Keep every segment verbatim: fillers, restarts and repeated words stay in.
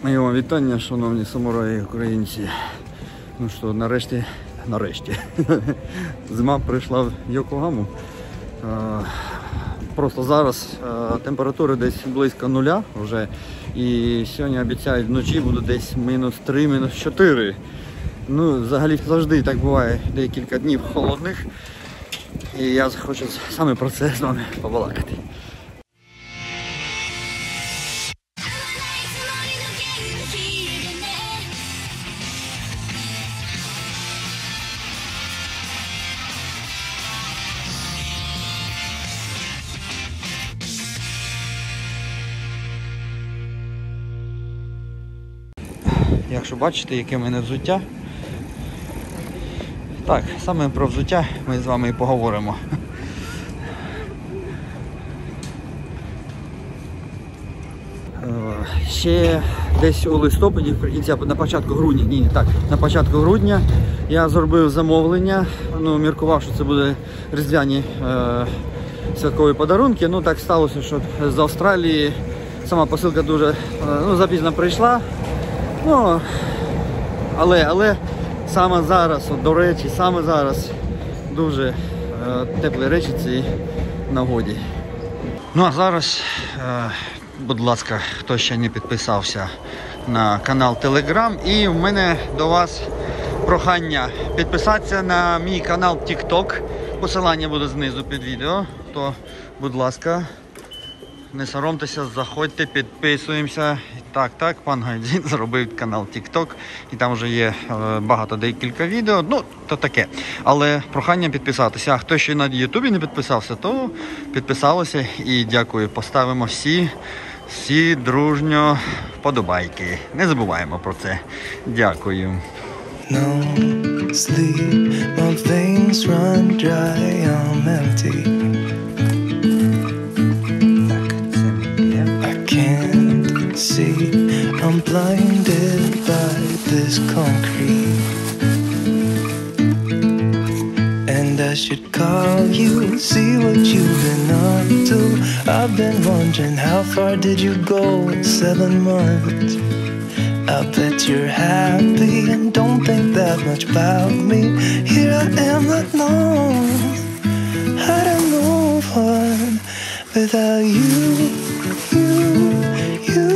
Мої вам вітання, шановні самураї українці. Ну що, нарешті, нарешті, зима прийшла в Йокогаму. Просто зараз температура десь близько нуля вже. І сьогодні обіцяють вночі буде десь мінус три, мінус чотири. Ну, взагалі завжди так буває, декілька днів холодних. І я хочу саме про це з вами побалакати. Якщо бачите, яке в мене взуття, так, саме про взуття ми з вами і поговоримо. Ще десь у листопаді, на початку грудня, ні, так, на початку грудня я зробив замовлення, ну, міркував, що це буде різдвяні е, святкові подарунки. Ну, так сталося, що з Австралії сама посилка дуже е, ну, запізно прийшла. Ну, але, але саме зараз, от, до речі, саме зараз дуже е, теплі речі ці нагоді. Ну а зараз, е, будь ласка, хто ще не підписався на канал Telegram, і в мене до вас прохання підписатися на мій канал TikTok. Посилання буде знизу під відео, то, будь ласка, не соромтеся, заходьте, підписуємося. Так, так, пан Гайдзін зробив канал TikTok, і там вже є е, багато, декілька відео, ну, то таке. Але прохання підписатися. А хто ще на Ютубі не підписався, то підписалися, і дякую. Поставимо всі, всі дружньо вподобайки. Не забуваємо про це. Дякую. No sleep, my veins run dry, I'm empty. See, I'm blinded by this concrete, and I should call you, see what you've been up to. I've been wondering, how far did you go in seven months? I bet you're happy and don't think that much about me. Here I am, not known, I don't move on without you, you, you.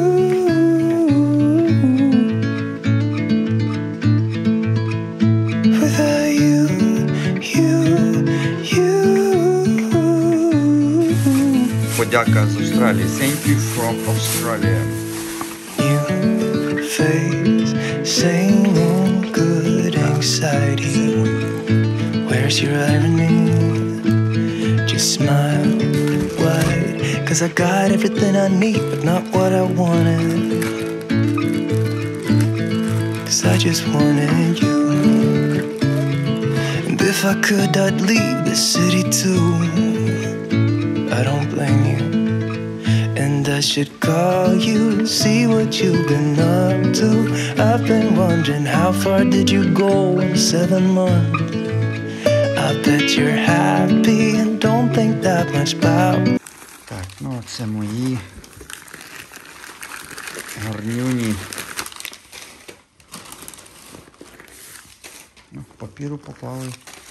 Подяка з Австралії. Thank you from Australia. New face, same old good anxiety. Where's your irony? Just smile wide, cause I got everything I need, but not what I wanted. Cause I just wanted you. And if I could, I'd leave the city too. I don't blame you. And I should call you, see what you've been up to. I've been wondering, how far did you go in seven months? I bet you're happy and don't think that much about. Так, ну це мої гарнюні. Ну, папіру попали.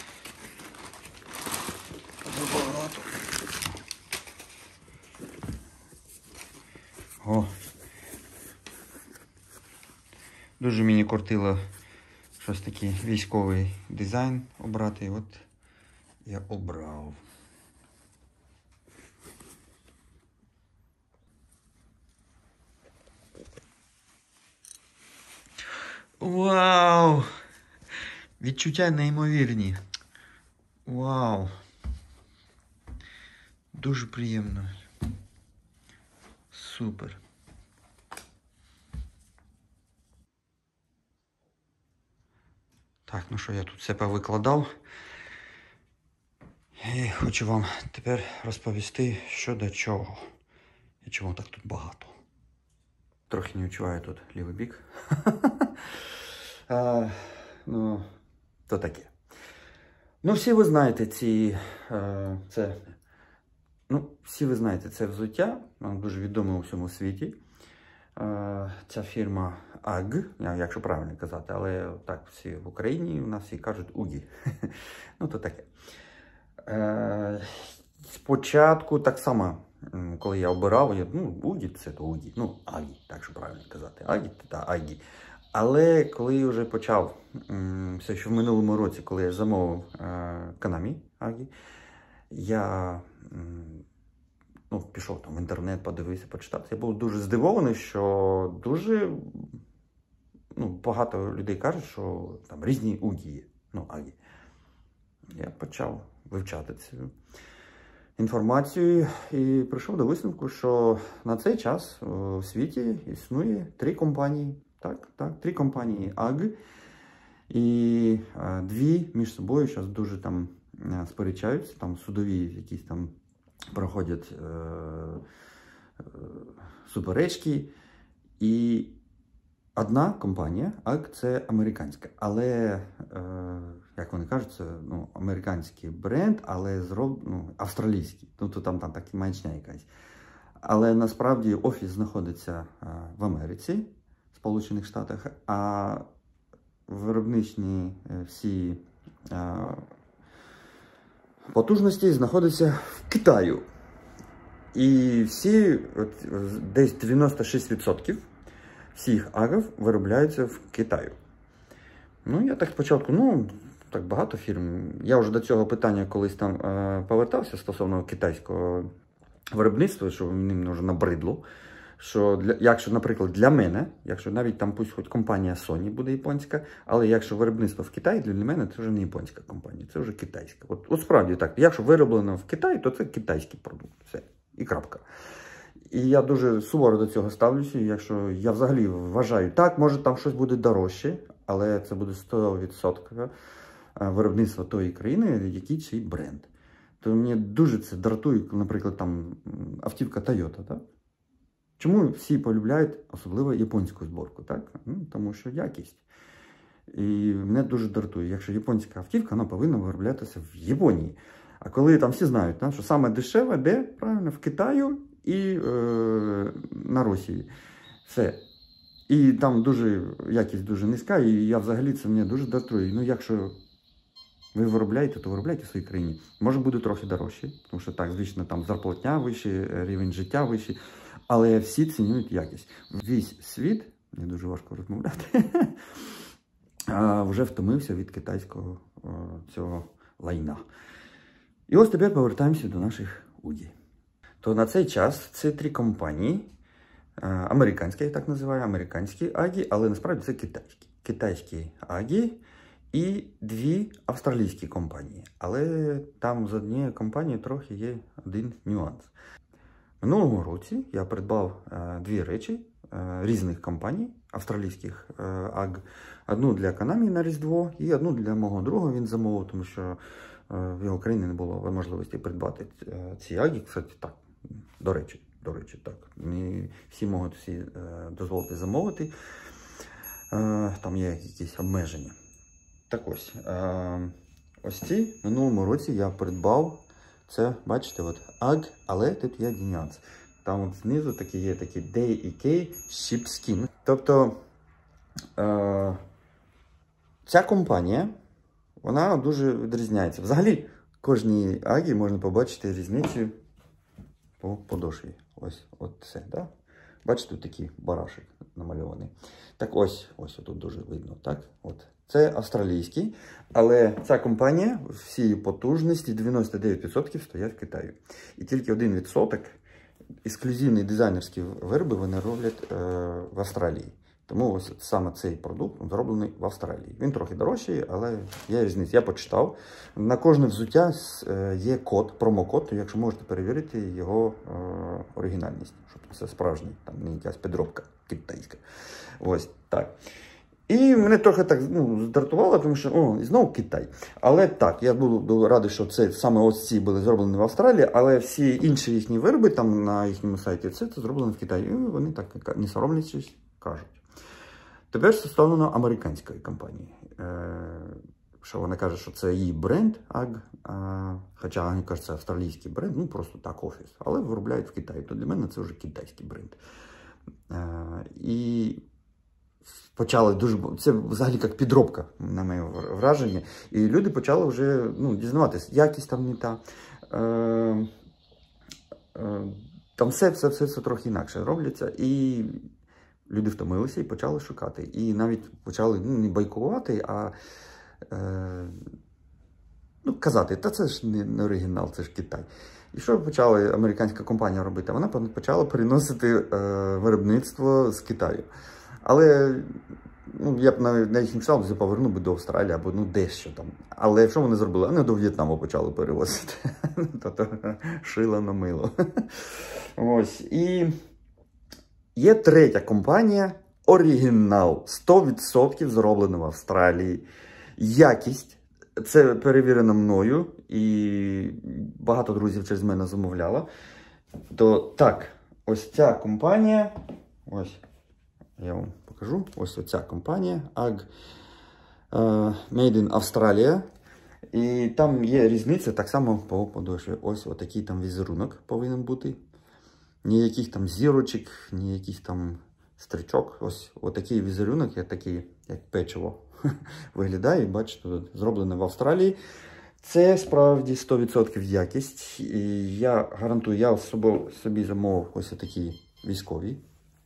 О, дуже мені кортило щось такий військовий дизайн обрати, і от я обрав. Вау! Відчуття неймовірні. Вау! Дуже приємно. Супер. Так, ну що, я тут все повикладав. І хочу вам тепер розповісти, що до чого. І чому так тут багато. Трохи не відчуваю тут лівий бік. а, ну, то таке. Ну, всі ви знаєте ці... А, це... Ну, всі ви знаєте це взуття, воно дуже відоме у всьому світі. Ця фірма аг, якщо правильно казати, але так всі в Україні у нас всі кажуть угі. Ну, то таке. Спочатку так само, коли я обирав, я, ну, угі це то угі, ну, агі, так що правильно казати, агі та агі. Але коли я вже почав, все, що в минулому році, коли я замовив Konami агі, я ну, пішов там в інтернет, подивився, почитав. Я був дуже здивований, що дуже ну, багато людей кажуть, що там різні угі є, ну, агі. Я почав вивчати цю інформацію і прийшов до висновку, що на цей час у світі існує три компанії, так, так, три компанії аг, і а, дві між собою зараз дуже там сперечаються, там судові якісь там проходять е, е, суперечки. І одна компанія, аг, це американська, але, е, як вони кажуть, це ну, американський бренд, але зроб, ну, австралійський, тобто там, там так маячня якась. Але насправді офіс знаходиться е, в Америці, в Сполучених Штатах, а виробничні е, всі е, потужності знаходяться в Китаю. І всі, от, десь дев'яносто шість відсотків всіх агів виробляються в Китаю. Ну, я так спочатку, ну, так багато фірм. Я вже до цього питання колись там е, повертався стосовно китайського виробництва, що ним вже набридло. Що, для, якщо, наприклад, для мене, якщо навіть там пусть хоч компанія Sony буде японська, але якщо виробництво в Китаї, для мене це вже не японська компанія, це вже китайська. От, от справді так, якщо вироблено в Китаї, то це китайський продукт. Все. І крапка. І я дуже суворо до цього ставлюся, якщо я взагалі вважаю, так, може там щось буде дорожче, але це буде сто відсотків виробництва тої країни, який цей бренд. То мені дуже це дратує, наприклад, там автівка Toyota, так? Чому всі полюбляють, особливо японську зборку, так? Ну, тому що якість. І мене дуже дратує, якщо японська автівка, вона повинна вироблятися в Японії. А коли там всі знають, так, що саме дешеве, де? Правильно, в Китаю і е, на Росії. Все. І там дуже, якість дуже низька, і я взагалі це мене дуже дратує. Ну, якщо ви виробляєте, то виробляйте в своїй країні. Може буде трохи дорожче, тому що так, звісно, там зарплатня вища, рівень життя вищий, але всі цінують якість. Весь світ, мені дуже важко розмовляти, вже втомився від китайського цього лайна. І ось тепер повертаємося до наших угі. То на цей час ці три компанії, американські, я так називаю, американські агі, але насправді це китайські. Китайські агі і дві австралійські компанії. Але там з однієї компанії трохи є один нюанс. Минулого році я придбав е, дві речі е, різних компаній, австралійських е, аг. Одну для Konami на Різдво і одну для мого друга він замовив, тому що е, в його країні не було можливості придбати е, ці аги. Кстати, так, до речі, до речі, так. Не всі можуть всі е, дозволити замовити. Е, там є якісь обмеження. Так ось, е, ось ці в минулому році я придбав. Це, бачите, от аг, але тут є нюанс. Там от знизу такі є такі Day і K Sheepskin. Тобто е ця компанія, вона дуже відрізняється. Взагалі, кожній агі можна побачити різницю по подошві. Ось, от це, да? Бачите, тут такий барашек намальований. Так ось, ось тут дуже видно, так? От. Це австралійський, але ця компанія, всі її потужності, дев'яносто дев'ять відсотків стоять в Китаї. І тільки один відсоток ексклюзивні дизайнерські вироби вони роблять е, в Австралії. Тому ось саме цей продукт зроблений в Австралії. Він трохи дорожчий, але є різниця. Я почитав. На кожне взуття є код, промокод, якщо можете перевірити його е, оригінальність, щоб це справжній, там не якась підробка китайська. Ось так. І мене трохи так ну, здратувало, тому що, о, і знову Китай. Але так, я буду радий, що це саме ось ці були зроблені в Австралії, але всі інші їхні вироби там на їхньому сайті, це, це зроблено в Китаї. І вони так не соромлячись кажуть. Тепер стосовно американської компанії. Е, що вона каже, що це її бренд аг, а, хоча вони кажуть, це австралійський бренд, ну просто так офіс, але виробляють в Китаї. То для мене це вже китайський бренд. І почали дуже... Це взагалі як підробка, на моє враження. І люди почали вже ну, дізнаватися, якість там не та. Там все, все, все, все трохи інакше робляться. І люди втомилися і почали шукати. І навіть почали ну, не байкувати, а е, ну, казати, та це ж не, не оригінал, це ж Китай. І що почала американська компанія робити? Вона почала переносити е, виробництво з Китаю. Але ну, я б навіть не мечтав, повернув би до Австралії або ну, дещо там. Але що вони зробили? Вони до В'єтнаму почали перевозити. Тобто шило на мило. Ось. І є третя компанія, оригінал, сто відсотків зроблено в Австралії. Якість, це перевірено мною, і багато друзів через мене замовляло. То так, ось ця компанія, ось, я вам покажу, ось ця компанія, аг uh, Made in Australia. І там є різниця так само по подошві. Ось отакий там візерунок повинен бути. Ніяких там зірочок, ніяких там стрічок. Ось отакий візерунок, як такий, як печиво, виглядає. Бачите, тут зроблено в Австралії. Це справді сто відсотків якість. І я гарантую, я собі замовив ось такі військові.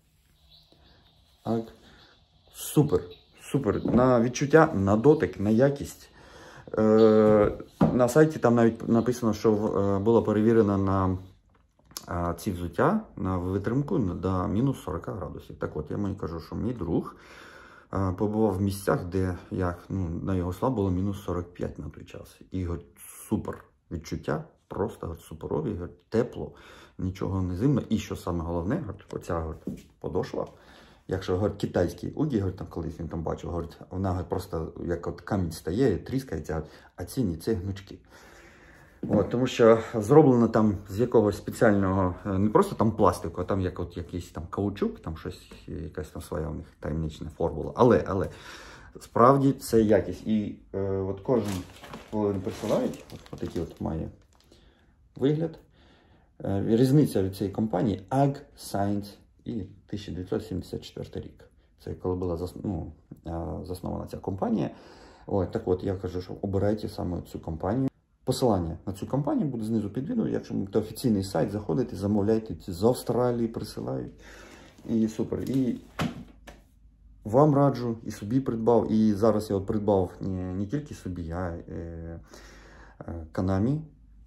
Так. Супер, супер. На відчуття, на дотик, на якість. Е, на сайті там навіть написано, що е, було перевірено на е, ці взуття, на витримку до мінус сорок градусів. Так от, я мені кажу, що мій друг е, побував в місцях, де як, ну, на його слав було мінус сорок п'ять на той час. І говорить, супер відчуття, просто говорить, суперові, говорить, тепло, нічого не зимно. І що саме головне, говорить, оця говорить, подошва. Якщо говорить, китайський угі, говорить, там, колись він там бачив, говорить, вона говорить, просто як от камінь стає, тріскається, а ці ні, це гнучки. От, тому що зроблено там з якогось спеціального, не просто там пластику, а там як от якийсь там каучук, там щось, якась там своя у них таємнична формула. Але, але, справді це якість. І е, от кожен, коли вони присилають, от, от такий от має вигляд. Е, різниця від цієї компанії аг Science і тисяча дев'ятсот сімдесят четвертий рік. Це коли була зас... ну, заснована ця компанія. Ой, так от, я кажу, що обирайте саме цю компанію. Посилання на цю компанію буде знизу під відео. Якщо будете офіційний сайт, заходите, замовляйте, з Австралії присилають. І супер. І вам раджу, і собі придбав. І зараз я от придбав не, не тільки собі, а е, е, Канамі.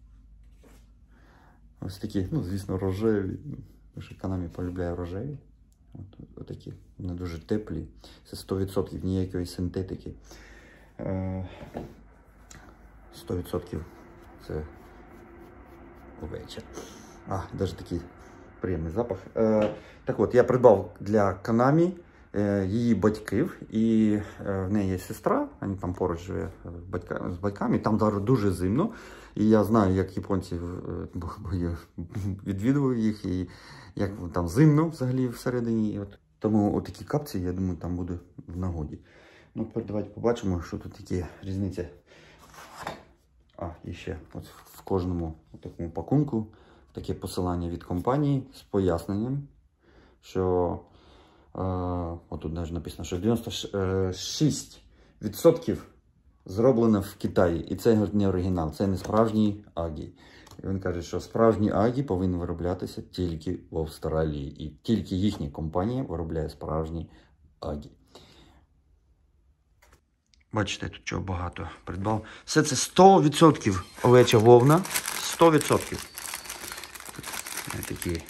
Ось такі, ну, звісно, рожеві. Тому що Канамі полюбляє рожеві. От, от такі, вони дуже теплі. Це сто відсотків ніякої синтетики. сто відсотків це овеча. А, навіть такий приємний запах. Е, так от, я придбав для Канамі е, її батьків. І е, в неї є сестра, вони там поруч живе батька, з батьками. Там зараз дуже зимно. І я знаю, як японці, бо я відвідував їх, і як там зимно взагалі всередині. От. Тому отакі капці, я думаю, там буде в нагоді. Ну, тепер давайте побачимо, що тут такі різниці. А, і ще от в кожному такому пакунку таке посилання від компанії з поясненням, що е, отут навіть написано, що дев'яносто шість відсотків зроблено в Китаї. І це не оригінал, це не справжній агі. І він каже, що справжні агі повинні вироблятися тільки в Австралії. І тільки їхня компанія виробляє справжні агі. Бачите, тут чого багато придбав. Все це сто відсотків овеча вовна. сто відсотків. Такі.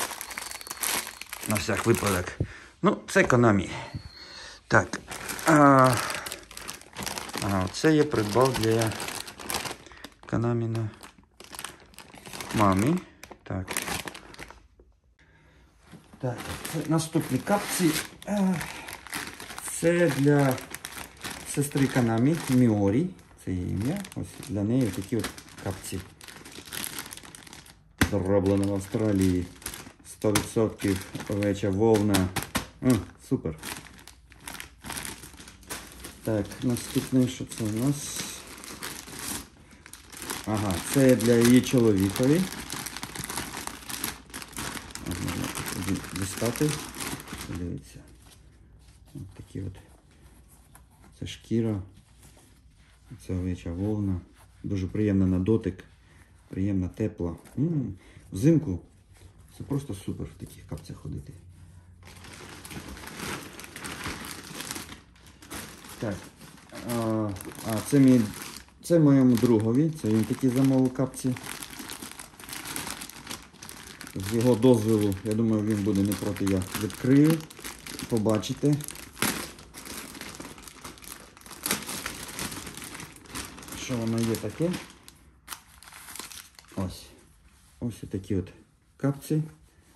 На всяк випадок. Ну, це Канамі. Так. А, а це я придбав для Канаміна мамі. Так. Так, це наступні капці. Це для сестри Канамі, Міорі, це її ім'я. Ось для неї такі от капці. Зроблено в Австралії. сто відсотків овеча вовна. О, супер. Так, наступне, що це у нас? Ага, це для її чоловікові. Можна дістати. Дивіться. Ось такі от. Це шкіра. Це овеча вовна. Дуже приємна на дотик. Приємна, тепла. М-м, взимку це просто супер в таких капцях ходити. Так. А, а це мій, це моєму другові. Це він такі замовив капці. З його дозволу, я думаю, він буде не проти, я відкрию. Побачите. Що воно є таке? Ось. Ось такі от капці.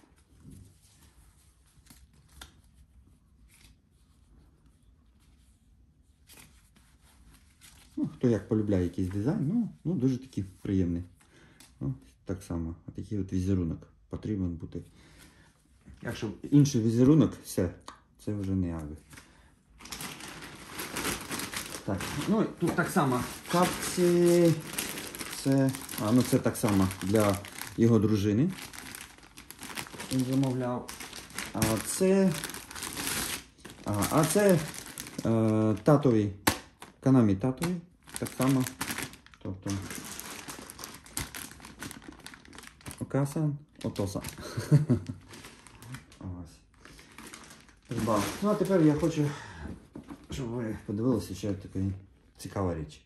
Ну, хто як полюбляє якийсь дизайн, ну, ну дуже такий приємний. Ось так само. Отакий от візерунок потрібен бути. Якщо інший візерунок, все, це вже не ави. Так, ну тут так само капці. Це, а, ну це так само для його дружини. Він замовляв. А це, а, а це е, татові, канамі татові, так само. Тобто Окасан, Отоса. Ось. Ну а тепер я хочу, щоб ви подивилися, що така цікава річ.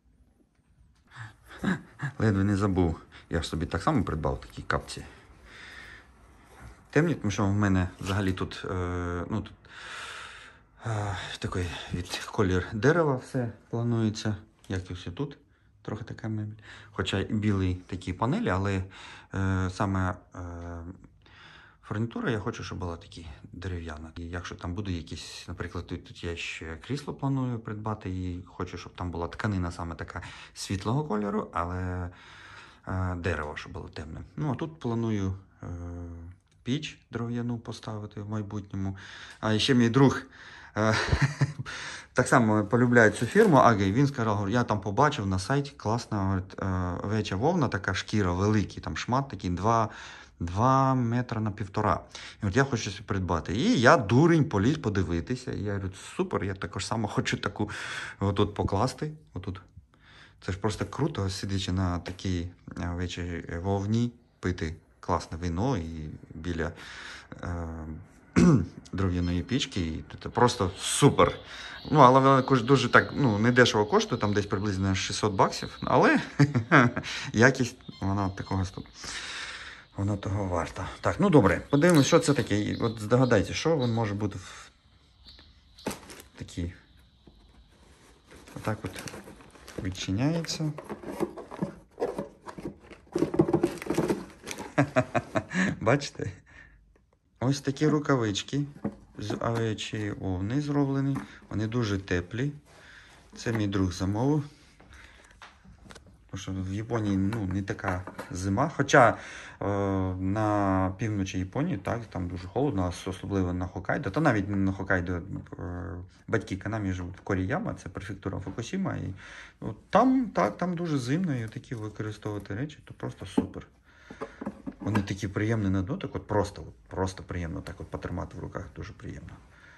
Ледве не забув. Я ж собі так само придбав такі капці. Темні, тому що в мене взагалі тут, е, ну, тут е, такий від колір дерева все планується. Як і все тут. Трохи така мебель. Хоча і білі такі панелі, але е, саме е, фурнітура я хочу, щоб була такі дерев'яна. І якщо там буде якісь, наприклад, тут, тут я ще крісло планую придбати і хочу, щоб там була тканина саме така світлого кольору, але е, дерево, щоб було темне. Ну, а тут планую е, піч дерев'яну поставити в майбутньому. А ще мій друг е, так само полюбляє цю фірму Агей. Він сказав, я там побачив на сайті, класна говорить, овеча вовна, така шкіра, великий там шмат, такий два, два метри на півтора. І от я хочу щось придбати. І я дурень поліз подивитися. І я говорю, супер, я також само хочу таку отут покласти. Отут. Це ж просто круто, сидячи на такій овечій вовні, пити класне вино і біля е, дерев'яної пічки. І це просто супер. Ну, але вона дуже так, ну, не дешево коштує, там десь приблизно шістсот баксів, але якість, вона такого стоп. Воно того варта. Так, ну добре, подивимось, що це таке. От здогадайте, що він може бути в такій. Отак от відчиняється. Бачите? Ось такі рукавички з овечої вовни зроблені. Вони дуже теплі. Це мій друг замовив. Тому що в Японії, ну, не така зима. Хоча е, на півночі Японії, так, там дуже холодно, особливо на Хоккайдо. Та навіть не на Хоккайдо. Е, батьки Канамі живуть в Коріяма, це префектура Фукусіма. І от, там, так, там дуже зимно, і такі використовувати речі, то просто супер. Вони такі приємні на дотик, от просто, от, просто приємно так от потримати в руках, дуже приємно.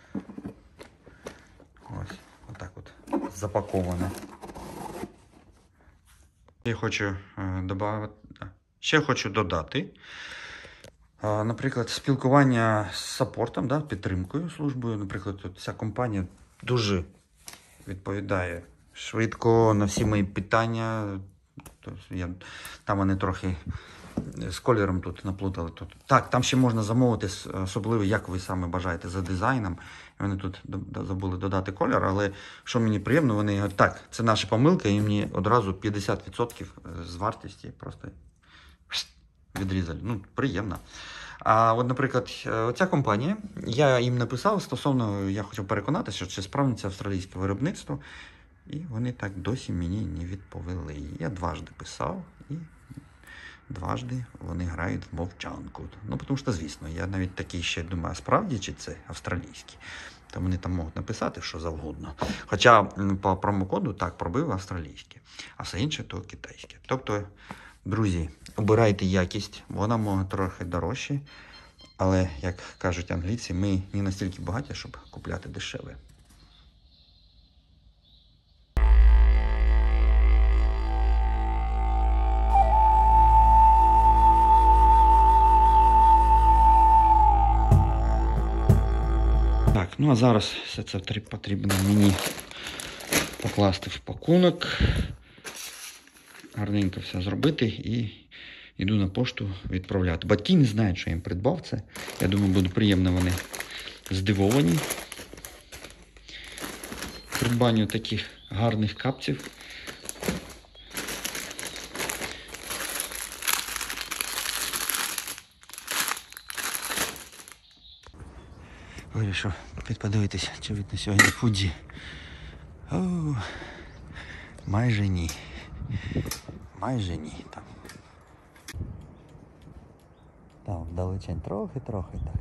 Ось, отак от запаковано. Я хочу е, добавити, ще хочу додати, е, наприклад, спілкування з саппортом, да, підтримкою, службою. Наприклад, от ця компанія дуже відповідає швидко на всі мої питання. Тобто я, там вони трохи з кольором тут наплутали. Тут. Так, там ще можна замовити, особливо, як ви саме бажаєте, за дизайном. Вони тут забули додати кольор, але що мені приємно, вони говорять, так, це наша помилка, і мені одразу п'ятдесят відсотків з вартості просто відрізали. Ну, приємно. А от, наприклад, оця компанія, я їм написав стосовно, я хочу переконатися, що це справді це австралійське виробництво, і вони так досі мені не відповіли. Я дважди писав, і дважди вони грають в мовчанку. Ну, тому що, звісно, я навіть такий ще думаю, справді, чи це австралійський. То вони там можуть написати, що завгодно. Хоча по промокоду так пробив австралійське, а все інше то китайське. Тобто, друзі, обирайте якість, вона може трохи дорожче, Але, як кажуть англійці, ми не настільки багаті, щоб купляти дешеве. Так, ну а зараз все це потрібно мені покласти в пакунок, гарненько все зробити і йду на пошту відправляти. Батьки не знають, що я їм придбав це. Я думаю, буде приємно, вони здивовані придбанню таких гарних капців. Вирішив підподивитися, чи видно сьогодні Фудзі. О, майже ні. Майже ні. Там. Там вдалечень трохи-трохи так.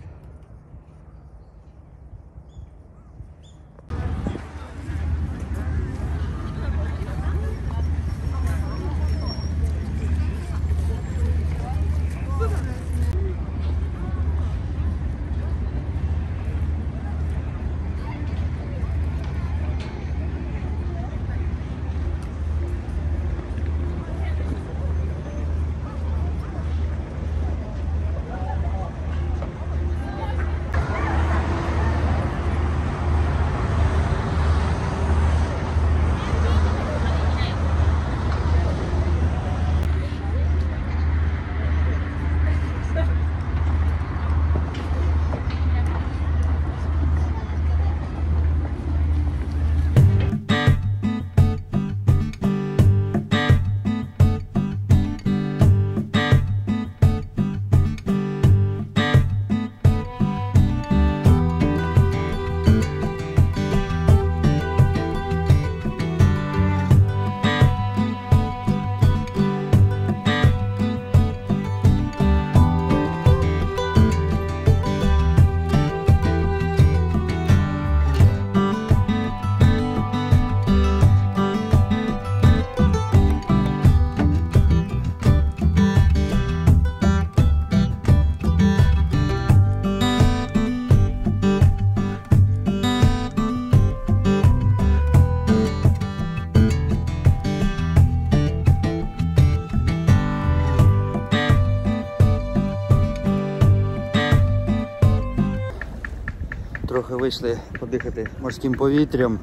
Трохи вийшли подихати морським повітрям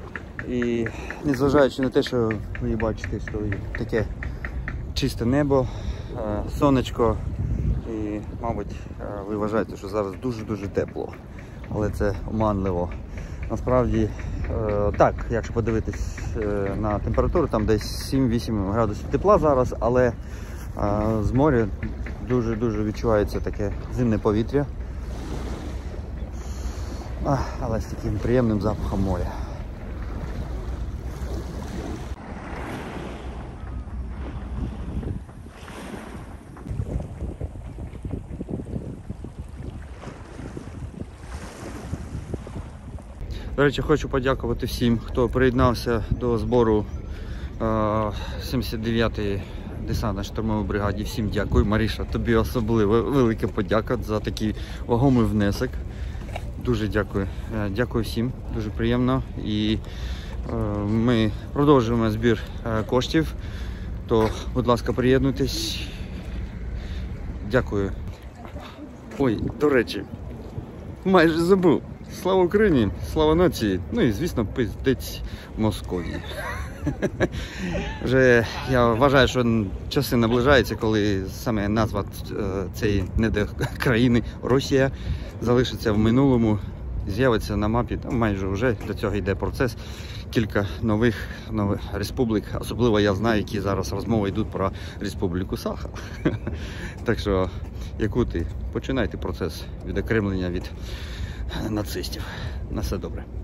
і незважаючи на те, що ви бачите, що таке чисте небо, сонечко і, мабуть, ви вважаєте, що зараз дуже-дуже тепло, але це оманливо. Насправді, так, якщо подивитись на температуру, там десь сім-вісім градусів тепла зараз, але з моря дуже-дуже відчувається таке зимне повітря. А, але з таким приємним запахом моря. До речі, хочу подякувати всім, хто приєднався до збору е сімдесят дев'ятої десантно-штурмової бригаді. Всім дякую. Маріша, тобі особливо велика подяка за такий вагомий внесок. Дуже дякую. Дякую всім, дуже приємно. І е, ми продовжуємо збір е, коштів, то, будь ласка, приєднуйтесь. Дякую. Ой, до речі, майже забув. Слава Україні, слава нації, ну і, звісно, пиздець Московії. Вже я вважаю, що часи наближаються, коли саме назва цієї недокраїни Росія залишиться в минулому, з'явиться на мапі, там майже вже до цього йде процес. Кілька нових, нових республік, особливо я знаю, які зараз розмови йдуть про Республіку Саха. Так що, якути, починайте процес відокремлення від нацистів. На все добре.